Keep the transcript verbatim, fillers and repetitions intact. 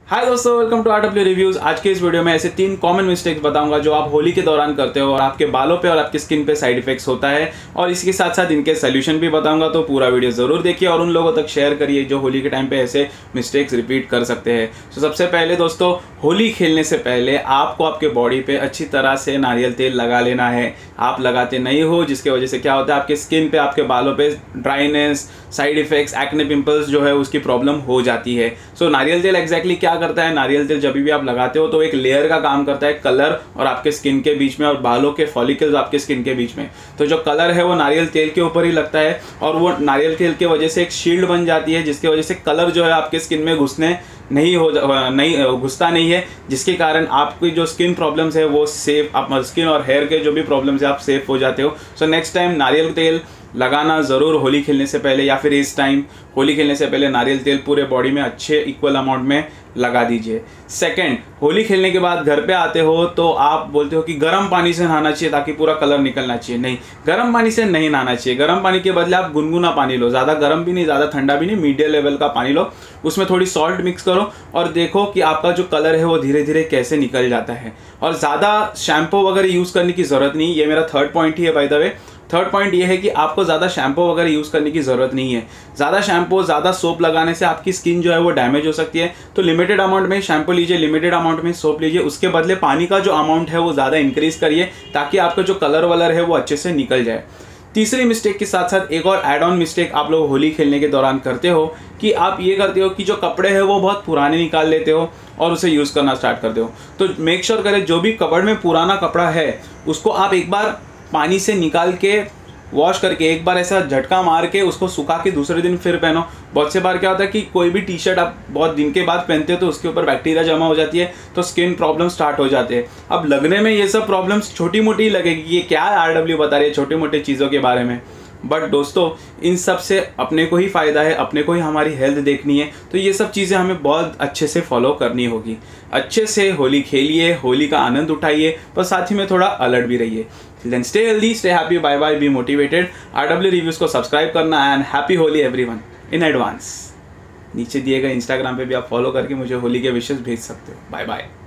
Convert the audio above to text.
हाय दोस्तों, welcome to RW reviews. आज के इस वीडियो में ऐसे तीन कॉमन मिस्टेक्स बताऊंगा जो आप होली के दौरान करते हो और आपके बालों पे और आपकी स्किन पे साइड इफेक्ट्स होता है, और इसके साथ साथ इनके सोल्यूशन भी बताऊंगा। तो पूरा वीडियो जरूर देखिए और उन लोगों तक शेयर करिए जो होली के टाइम पे ऐसे मिस्टेक्स रिपीट कर सकते हैं। तो सबसे पहले दोस्तों, होली खेलने से पहले आपको आपके बॉडी पे अच्छी तरह से नारियल तेल लगा लेना है। आप लगाते नहीं हो, जिसकी वजह से क्या होता है, आपके स्किन पे, आपके बालों पे dryness, side effects, acne pimples जो है उसकी प्रॉब्लम हो जाती है। सो so, नारियल तेल एग्जैक्टली क्या करता है? नारियल तेल जब भी आप लगाते हो तो एक लेयर का काम करता है कलर और आपके स्किन के बीच में, और बालों के फॉलिकल्स आपके स्किन के बीच में। तो जो कलर है वो नारियल तेल के ऊपर ही लगता है, और वो नारियल तेल की वजह से एक शील्ड बन जाती है, जिसकी वजह से कलर जो है आपके स्किन में घुसने नहीं हो नहीं घुसता नहीं है, जिसके कारण आपकी जो स्किन प्रॉब्लम्स है वो सेफ, आप स्किन और हेयर के जो भी प्रॉब्लम्स है आप सेफ हो जाते हो। सो नेक्स्ट टाइम नारियल तेल लगाना ज़रूर होली खेलने से पहले, या फिर इस टाइम होली खेलने से पहले नारियल तेल पूरे बॉडी में अच्छे इक्वल अमाउंट में लगा दीजिए। सेकंड, होली खेलने के बाद घर पे आते हो तो आप बोलते हो कि गर्म पानी से नहाना चाहिए ताकि पूरा कलर निकलना चाहिए। नहीं, गर्म पानी से नहीं नहाना चाहिए। गर्म पानी के बदले आप गुनगुना पानी लो, ज़्यादा गर्म भी नहीं, ज़्यादा ठंडा भी नहीं, मीडियम लेवल का पानी लो। उसमें थोड़ी सॉल्ट मिक्स करो और देखो कि आपका जो कलर है वो धीरे धीरे कैसे निकल जाता है। और ज़्यादा शैम्पू वगैरह यूज़ करने की ज़रूरत नहीं। ये मेरा थर्ड पॉइंट ही है by the way. Third point ये है कि आपको ज़्यादा शैम्पू वगैरह यूज़ करने की ज़रूरत नहीं है। ज़्यादा शैम्पू, ज़्यादा सोप लगाने से आपकी स्किन जो है वो डैमेज हो सकती है। तो लिमिटेड अमाउंट में शैम्पू लीजिए, लिमिटेड अमाउंट में सोप लीजिए। उसके बदले पानी का जो अमाउंट है वो ज़्यादा इंक्रीज करिए ताकि आपका जो कलर वलर है वो अच्छे से निकल जाए। तीसरी मिस्टेक के साथ साथ एक और एड ऑन मिस्टेक आप लोग होली खेलने के दौरान करते हो कि आप ये करते हो कि जो कपड़े हैं वो बहुत पुराने निकाल लेते हो और उसे यूज़ करना स्टार्ट करते हो। तो मेक श्योर करें जो भी कपड़ में पुराना कपड़ा है उसको आप एक बार पानी से निकाल के वॉश करके, एक बार ऐसा झटका मार के उसको सुखा के दूसरे दिन फिर पहनो। बहुत से बार क्या होता है कि कोई भी टी शर्ट आप बहुत दिन के बाद पहनते हो तो उसके ऊपर बैक्टीरिया जमा हो जाती है, तो स्किन प्रॉब्लम स्टार्ट हो जाते हैं। अब लगने में ये सब प्रॉब्लम्स छोटी मोटी लगेगी, ये क्या है आरडब्ल्यू बता रही है छोटी मोटी चीज़ों के बारे में, बट दोस्तों इन सब से अपने को ही फ़ायदा है, अपने को ही हमारी हेल्थ देखनी है। तो ये सब चीज़ें हमें बहुत अच्छे से फॉलो करनी होगी। अच्छे से होली खेलिए, होली का आनंद उठाइए, पर साथ ही में थोड़ा अलर्ट भी रहिए। Then stay healthy, stay happy, bye bye, be motivated. RW reviews को सब्सक्राइब करना and happy Holi everyone in advance. नीचे दिए गए इंस्टाग्राम पे भी आप फॉलो करके मुझे होली के विशेष भेज सकते हो। Bye bye.